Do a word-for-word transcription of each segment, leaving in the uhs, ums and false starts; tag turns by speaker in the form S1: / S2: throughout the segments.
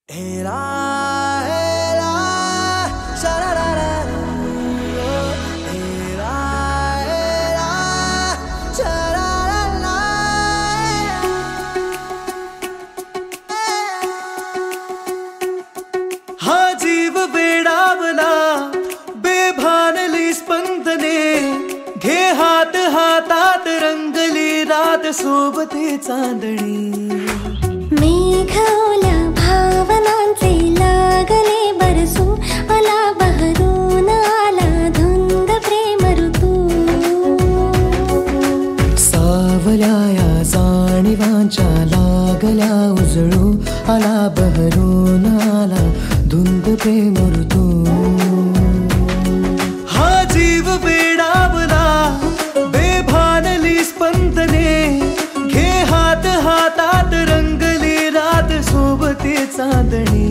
S1: हा जीव वेडावला बेभानली स्पंदने, घे हात हातात रंगली रात सोबते चांदणी।
S2: मेघवल्या भावनांचे लागले बरसू, आला बहरून आला धुंद प्रेम ऋतू।
S1: सावल्या या जाणीवांच्या लागल्या उजळू, आला बहरून आला धुंद प्रेम ऋतू। हा जीव वेडावला बेभानली स्पंदने, घे हात हातात रंगली रात सोबते चांदणी।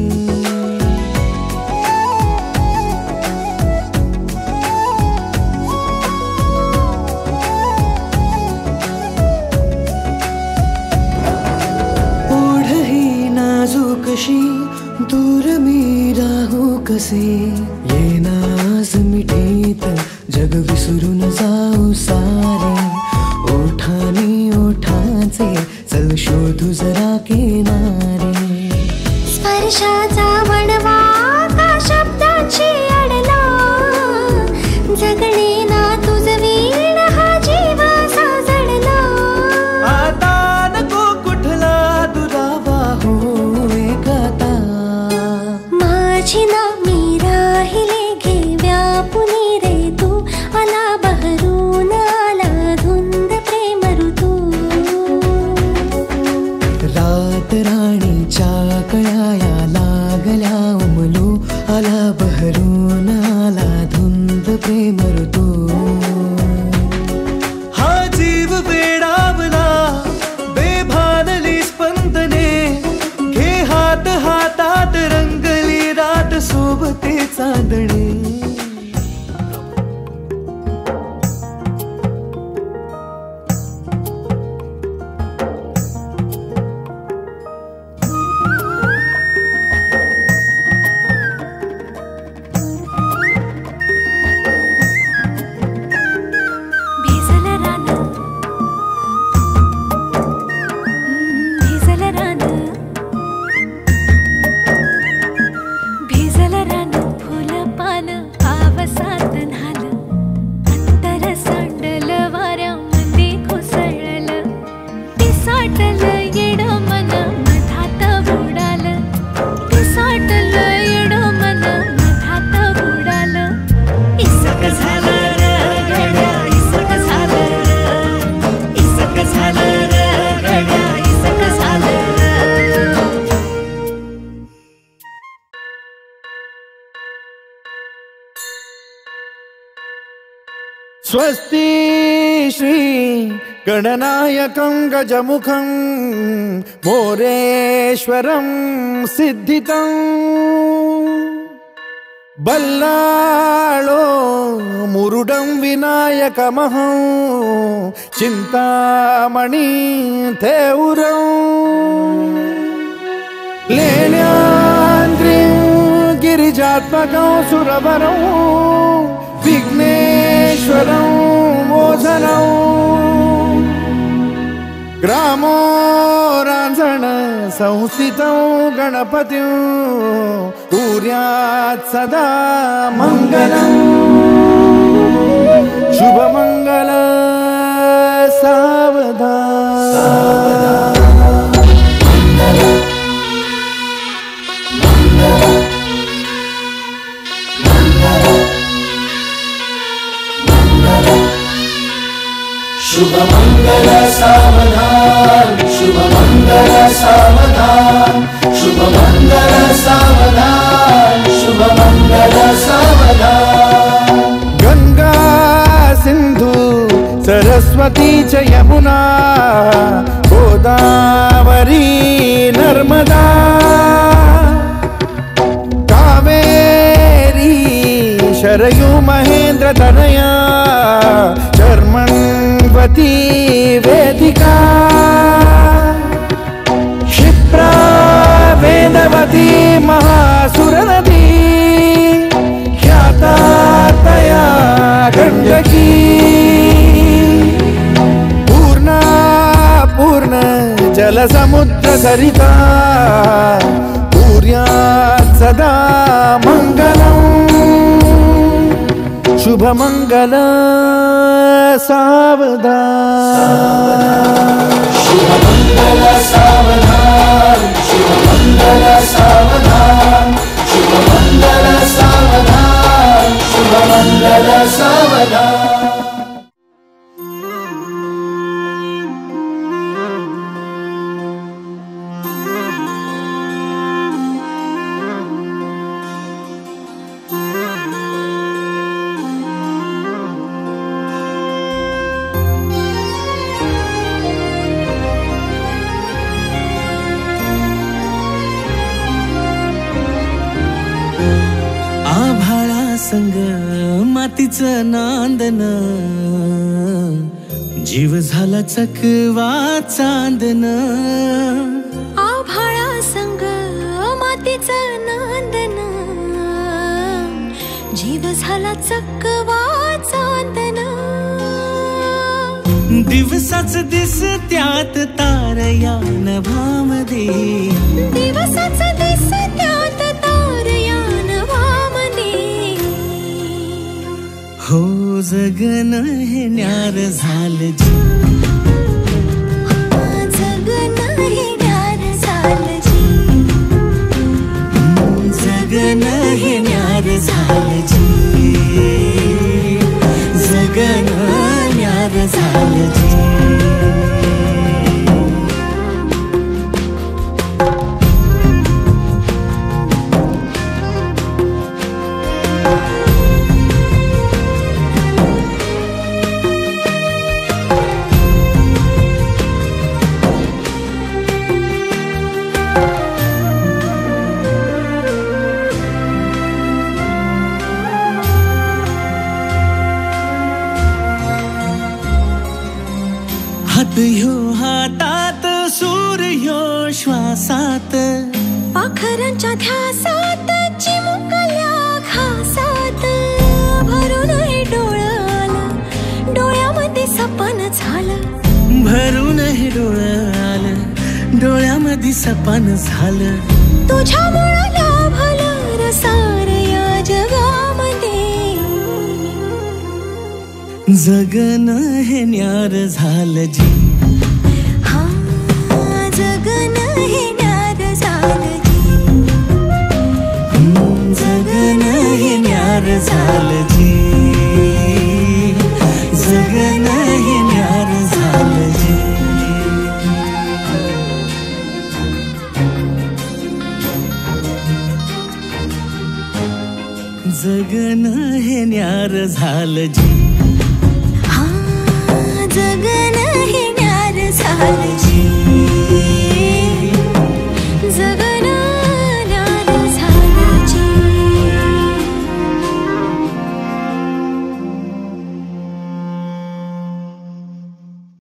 S1: ओढ ही नाजूकशी दूर मी राहू कसे, येना आज मिठीत जग विसरून जाऊ सारे। ओठानी ओठांचे चल शोधू जरा किनारे।
S2: स्पर्शाचा वणवा का शब्दांची अडला, जगणे ना तुझ वीण हा जीव साजडला।
S1: आता नको कुठला दुरावा होय गाता,
S2: माझी ना मी राहिले घे व्यापुनी रे तू, आला बहरून आला धुंद प्रेम ऋतू।
S1: रात राणीच्या कळ्या लागल्या उमलू, आला बहरून आला धुंद प्रेम ऋतू। हा जीव वेडावला बेभानली स्पंदने, घे हात हातात रंगली रात सोबते चांदणी।
S2: भिजल रान, भिजल रान, भिजल रान फुल पान पावसात न्हाल। अंतर सांडल वाऱ्यामध्ये कोसळल, पिसाटल येड मन मधात बुडाल। पिसाटल येड मन मधात बुडाल। इसक झालं र गड्या, इसक झालं र, इसक झालं र गड्या, इसक झालं र।
S3: स्वस्ति श्री गणनायकं गजमुखं मोरेश्वरं सिद्धितं, बल्लाळो मुरुडं विनायकमहं चिंतामणि थेउरं। लेण्याद्रिं गिरिजात्मकं सुरवरं विघ्नेश्वरं मोझनं। ग्रामो रांझण संस्थितं गणपतिं, कुर्यात् सदा मंगलं। शुभमंगल सावधान।
S1: शुभ मंगल सावधान, शुभ मंगल सावधान, शुभ मंगल सावधान, शुभ मंगल सावधान।
S3: गंगा सिंधु सरस्वती च यमुना, गोदावरी नर्मदा, कावेरी शरयू महेंद्र तनया, शर्मण्वती वेदिका, क्षिप्रा वेदवती महासुर नदी ख्याता तया गंडकी पूर्णा पूर्ण जलसमुद्र सरिता पूर्यात् सदा मंगलम् शुभमंगल सावधान
S1: शुभमंगल सावधान शुभमंगल सावधान शुभमंगल सावधान शुभमंगल सावधान।
S4: संग मातीचं नांदन जीव झाला चकवा चांदन
S2: आभाळा संग मातीचं नांदन जीव झाला चकवा चांदन
S4: दिवसाच दिस त्यात तारया नभामध्ये
S2: दिवसाच दिस त्यात तारया नभामध्ये
S4: हो जगन हे न्यार झालं जी
S2: जगन हे न्यार झालं जी
S4: जगन हे न्यार झालं जी जगन न्यार झालं जी हात ह्यो हातात सूर्य श्वासात
S2: पाखरांच्या ध्यासात चिमुकल्या घासात भरून हे डोळं आलं डोळ्यामध्ये सपन झालं
S4: भरून हे डोळं आलं डोळ्यामध्ये सपन झालं
S2: तुझ्यामुळं लाभलं रसार या जगामध्ये
S4: जगन हे न्यार झालं जी
S2: हा जगन हे न्यार झालं जी
S4: जगन हे न्यार झालं जी जगन हे न्यार झालं जी जगन हे न्यार झालं जी
S2: जगन हे न्यार झालं जी